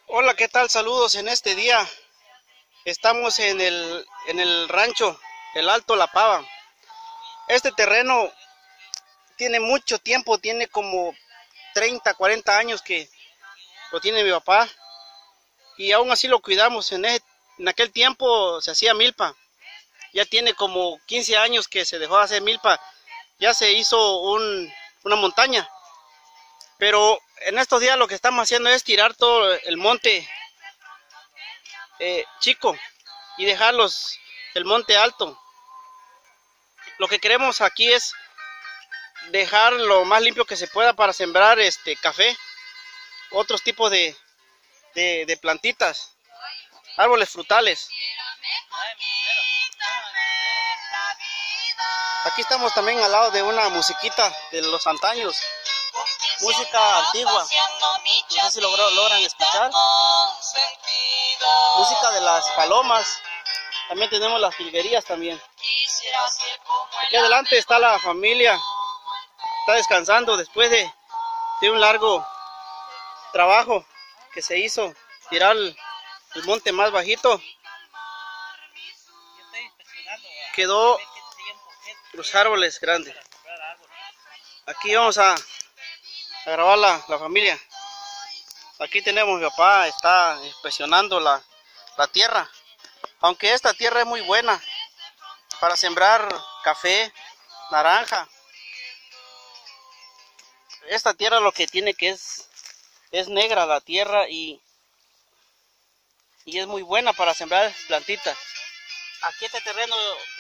Hola, ¿qué tal? Saludos en este día. Estamos en el rancho, el Alto La Pava. Este terreno tiene mucho tiempo, tiene como 30, 40 años que lo tiene mi papá. Y aún así lo cuidamos. En aquel tiempo se hacía milpa. Ya tiene como 15 años que se dejó de hacer milpa. Ya se hizo una montaña. Pero en estos días lo que estamos haciendo es tirar todo el monte chico y dejarlos el monte alto. Lo que queremos aquí es dejar lo más limpio que se pueda para sembrar café, otros tipos de plantitas, árboles frutales. Aquí estamos también al lado de una musiquita de los antaños, música antigua, no sé si logran escuchar, música de las palomas. También tenemos las jilguerías también. Aquí adelante está la familia, está descansando después de un largo trabajo que se hizo, tirar el monte más bajito. Quedó los árboles grandes. Aquí vamos a grabar la familia. Aquí tenemos, mi papá está inspeccionando la tierra. Aunque esta tierra es muy buena para sembrar café, naranja. Esta tierra lo que tiene que es negra la tierra y es muy buena para sembrar plantitas. Aquí este terreno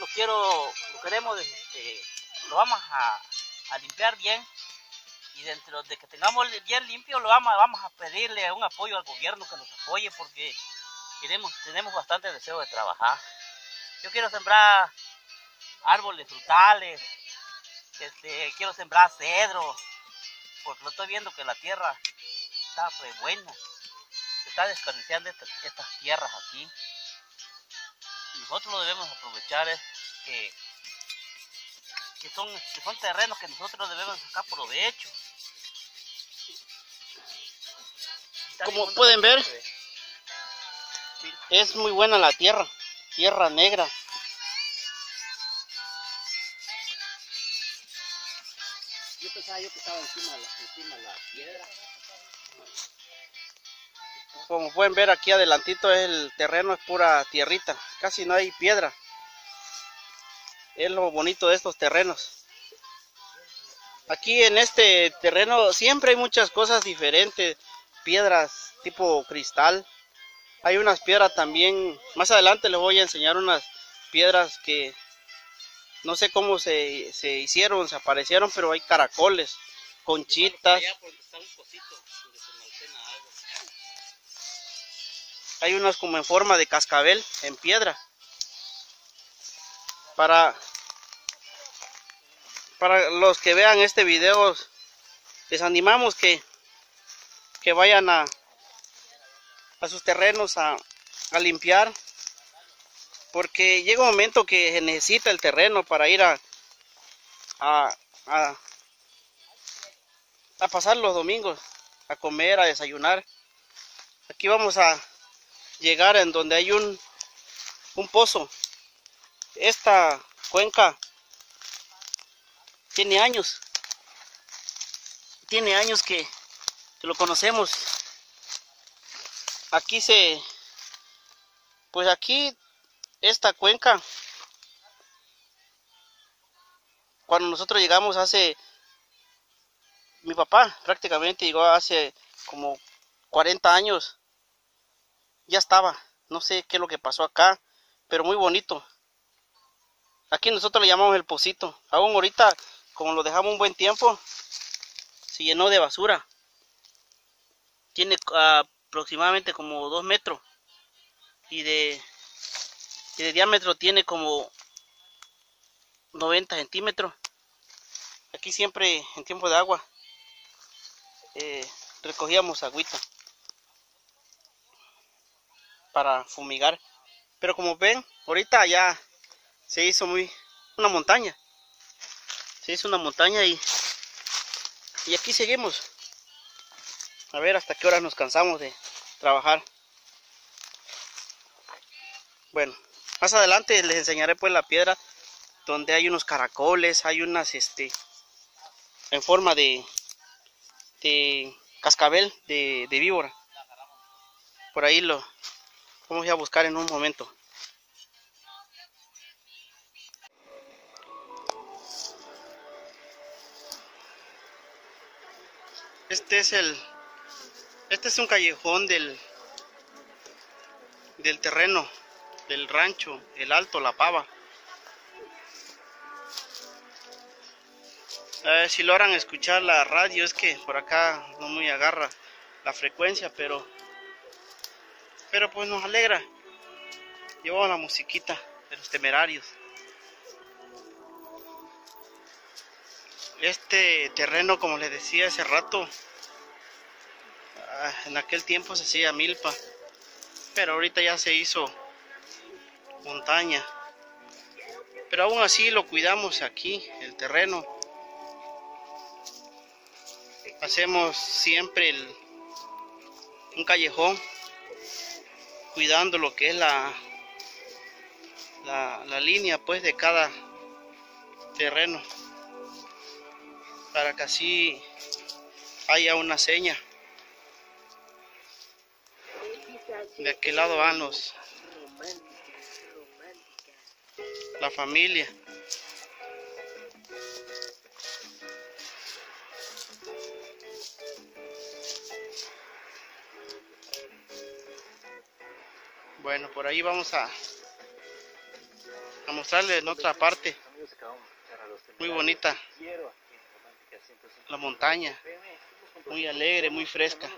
lo vamos a limpiar bien, y dentro de que tengamos bien limpio vamos a pedirle un apoyo al gobierno que nos apoye, porque tenemos bastante deseo de trabajar. Yo quiero sembrar árboles frutales, quiero sembrar cedro, porque lo estoy viendo que la tierra está pues buena, se está desperdiciando estas tierras aquí. Nosotros lo debemos aprovechar, que son terrenos que nosotros debemos sacar provecho. Como pueden ver, es muy buena la tierra negra. Yo pensaba que estaba encima de la piedra. Como pueden ver, aquí adelantito el terreno es pura tierrita, casi no hay piedra. Es lo bonito de estos terrenos. Aquí en este terreno siempre hay muchas cosas diferentes, piedras tipo cristal. Hay unas piedras también, más adelante les voy a enseñar unas piedras que no sé cómo se hicieron, se aparecieron, pero hay caracoles, conchitas. Hay unas como en forma de cascabel, en piedra. Para los que vean este video, les animamos que vayan a sus terrenos a limpiar, porque llega un momento que se necesita el terreno para ir a pasar los domingos, a comer, a desayunar. Aquí vamos a llegar en donde hay un pozo. Esta cuenca tiene años que lo conocemos. Aquí esta cuenca, cuando nosotros llegamos mi papá prácticamente llegó hace como 40 años, ya estaba, no sé qué es lo que pasó acá, pero muy bonito. Aquí nosotros le llamamos el pocito. Aún ahorita, como lo dejamos un buen tiempo, se llenó de basura. Tiene aproximadamente como 2 metros y de diámetro tiene como 90 centímetros. Aquí siempre en tiempo de agua recogíamos agüita para fumigar, pero como ven, ahorita ya se hizo una montaña. Se hizo una montaña y aquí seguimos. A ver hasta qué hora nos cansamos de trabajar. Bueno, más adelante les enseñaré pues la piedra donde hay unos caracoles, hay unas en forma de cascabel de víbora. Por ahí lo vamos a buscar en un momento. Este es un callejón del terreno del rancho, el Alto La Pava. A ver si logran escuchar la radio, es que por acá no muy agarra la frecuencia, pero pues nos alegra. Llevamos la musiquita de Los Temerarios. Este terreno, como les decía hace rato, en aquel tiempo se hacía milpa, pero ahorita ya se hizo montaña. Pero aún así lo cuidamos aquí, el terreno. Hacemos siempre un callejón, cuidando lo que es la línea pues de cada terreno, para que así haya una seña. De aquel lado van la familia. Bueno, por ahí vamos a mostrarles en otra parte muy bonita, la montaña, muy alegre, muy fresca.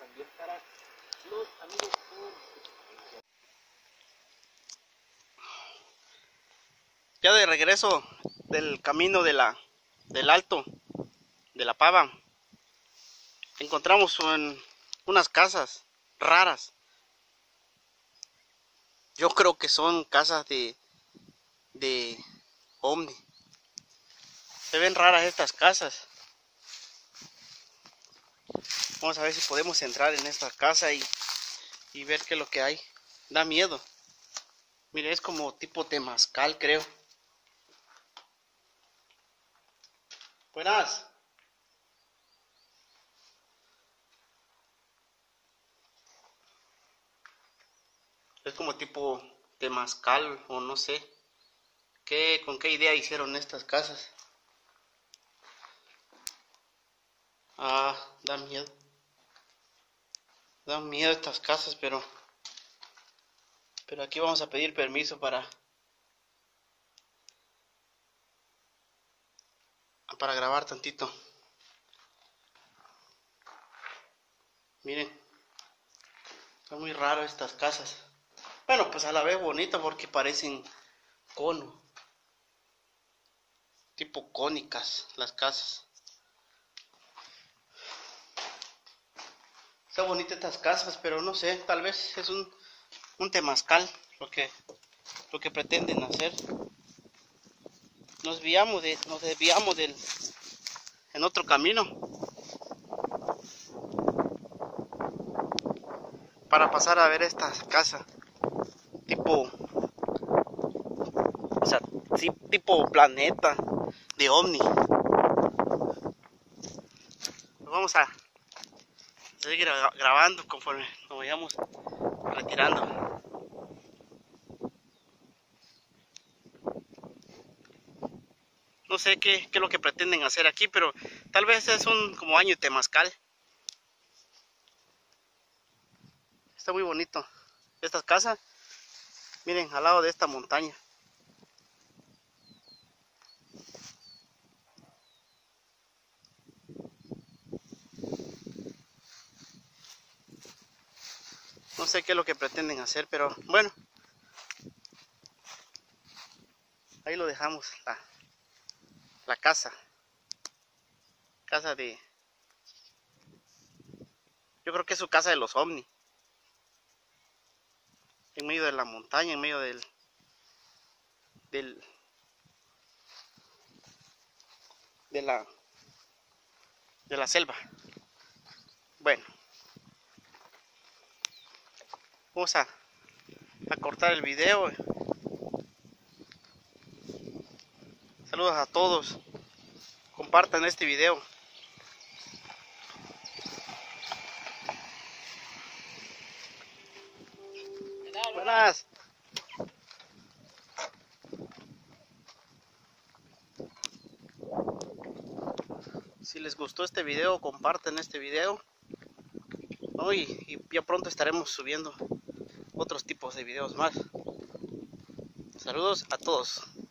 Ya de regreso del camino del Alto de La Pava, encontramos unas casas raras. Yo creo que son casas de ovni. Se ven raras estas casas. Vamos a ver si podemos entrar en esta casa y ver qué es lo que hay. Da miedo. Mire, es como tipo temazcal, creo. Buenas. Es como tipo temazcal o no sé. ¿Con qué idea hicieron estas casas? Ah, da miedo. Dan miedo estas casas, pero aquí vamos a pedir permiso para grabar tantito. Miren, son muy raras estas casas. Bueno, pues a la vez bonita porque parecen cono, tipo cónicas las casas. Está bonita estas casas, pero no sé, tal vez es un temazcal lo que pretenden hacer. Nos desviamos en otro camino para pasar a ver estas casas tipo, o sea, sí, tipo planeta de ovni. Vamos a seguir grabando conforme nos vayamos retirando. No sé qué es lo que pretenden hacer aquí, pero tal vez es como año temazcal. Está muy bonito estas casas. Miren, al lado de esta montaña. No sé qué es lo que pretenden hacer, pero bueno. Ahí lo dejamos, la casa. Casa de... Yo creo que es su casa de los ovnis. En medio de la montaña, en medio de la selva. Bueno. Vamos a cortar el video. Saludos a todos. Compartan este video. Buenas. Si les gustó este video, compartan este video. Y ya pronto estaremos subiendo otros tipos de videos más. Saludos a todos.